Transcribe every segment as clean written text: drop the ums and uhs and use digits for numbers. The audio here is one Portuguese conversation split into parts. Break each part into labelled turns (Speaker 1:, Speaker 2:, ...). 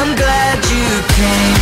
Speaker 1: I'm glad you came.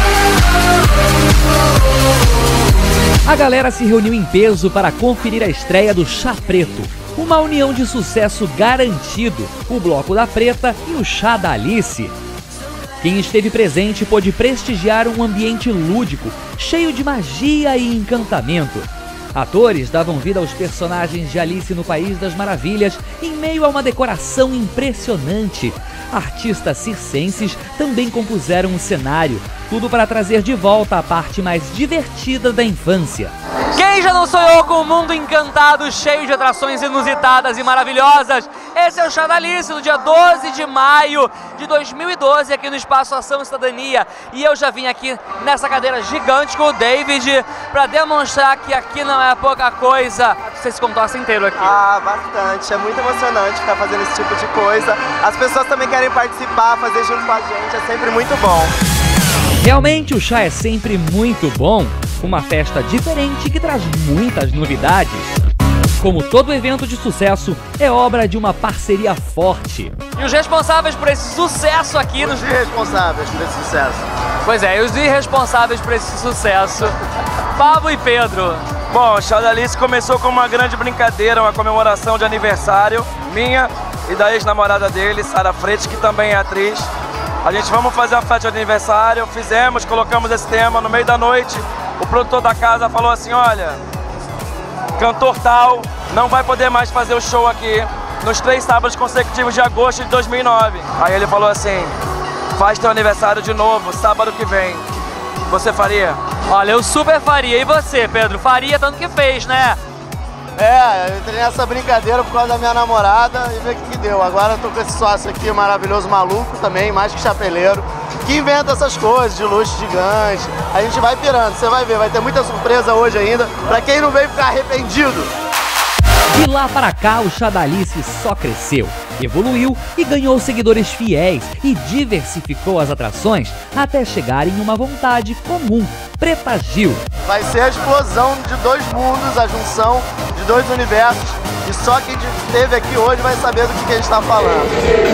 Speaker 2: A galera se reuniu em peso para conferir a estreia do Chá Preto, uma união de sucesso garantido, o Bloco da Preta e o Chá da Alice. Quem esteve presente pôde prestigiar um ambiente lúdico, cheio de magia e encantamento. Atores davam vida aos personagens de Alice no País das Maravilhas em meio a uma decoração impressionante. Artistas circenses também compuseram um cenário, tudo para trazer de volta a parte mais divertida da infância. Quem já não sonhou com um mundo encantado, cheio de atrações inusitadas e maravilhosas? Esse é o Chá da Alice, no dia 12 de maio de 2012, aqui no Espaço Ação e Cidadania. E eu já vim aqui nessa cadeira gigante com o David para demonstrar que aqui não é pouca coisa. Você se contorce inteiro aqui.
Speaker 3: Ah, bastante. É muito emocionante ficar fazendo esse tipo de coisa. As pessoas também querem participar, fazer junto com a gente, é sempre muito bom.
Speaker 2: Realmente o chá é sempre muito bom, uma festa diferente que traz muitas novidades. Como todo evento de sucesso, é obra de uma parceria forte. E os responsáveis por esse sucesso aqui...
Speaker 3: Os irresponsáveis por esse sucesso.
Speaker 2: Pois é, e os irresponsáveis por esse sucesso, Pablo e Pedro.
Speaker 4: Bom, o Chá da Alice começou como uma grande brincadeira, uma comemoração de aniversário minha e da ex-namorada dele, Sara Freitas, que também é atriz. A gente vamos fazer uma festa de aniversário, fizemos, colocamos esse tema no meio da noite. O produtor da casa falou assim, olha, cantor tal não vai poder mais fazer o show aqui nos 3 sábados consecutivos de agosto de 2009. Aí ele falou assim, faz teu aniversário de novo, sábado que vem. Você faria?
Speaker 2: Olha, eu super faria. E você, Pedro? Faria tanto que fez, né?
Speaker 3: É, eu entrei nessa brincadeira por causa da minha namorada e ver o que deu. Agora eu tô com esse sócio aqui, maravilhoso, maluco também, mais que chapeleiro, que inventa essas coisas de luxo gigante. A gente vai pirando, você vai ver, vai ter muita surpresa hoje ainda, pra quem não veio ficar arrependido.
Speaker 2: De lá para cá, o Chá da Alice só cresceu, evoluiu e ganhou seguidores fiéis e diversificou as atrações até chegar em uma vontade comum, Preta Gil.
Speaker 3: Vai ser a explosão de 2 mundos, a junção de 2 universos, e só quem esteve aqui hoje vai saber do que a gente está falando.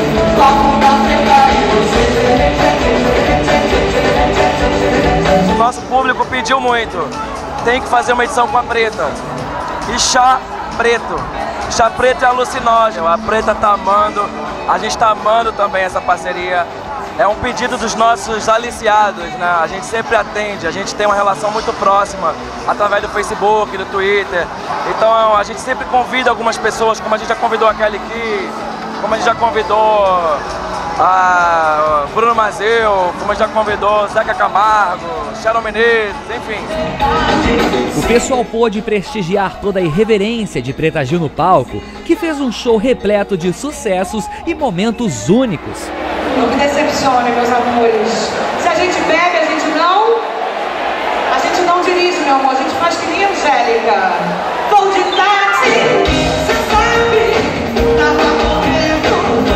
Speaker 4: O nosso público pediu muito, tem que fazer uma edição com a Preta. E Chá Preto. Chá Preto é alucinógeno, a Preta tá amando, a gente tá amando também essa parceria. É um pedido dos nossos aliciados, né? A gente sempre atende, a gente tem uma relação muito próxima através do Facebook, do Twitter. Então a gente sempre convida algumas pessoas, como a gente já convidou a Kelly Key, como a gente já convidou a Bruno Mazeu, como a gente já convidou Zeca Camargo, Sharon Menezes, enfim.
Speaker 2: O pessoal pôde prestigiar toda a irreverência de Preta Gil no palco, que fez um show repleto de sucessos e momentos únicos.
Speaker 5: Não me decepcione, meus amores. Se a gente bebe, a gente não dirige, meu amor. A gente faz que nem Angélica. Vou de táxi, você sabe. Tava morrendo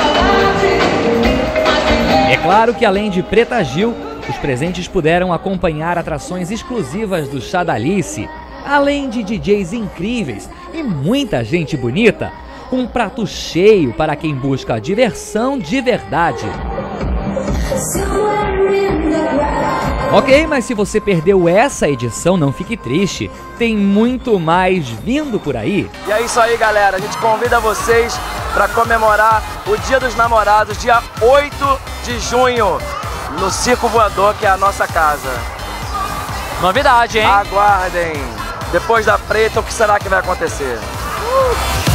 Speaker 5: de saudade.
Speaker 2: É claro que além de Preta Gil, os presentes puderam acompanhar atrações exclusivas do Chá da Alice, além de DJs incríveis e muita gente bonita. Um prato cheio para quem busca diversão de verdade. Ok, mas se você perdeu essa edição, não fique triste. Tem muito mais vindo por aí.
Speaker 4: E é isso aí, galera. A gente convida vocês para comemorar o Dia dos Namorados, dia 8 de junho, no Circo Voador, que é a nossa casa.
Speaker 2: Novidade, hein?
Speaker 4: Aguardem. Depois da Preta, o que será que vai acontecer?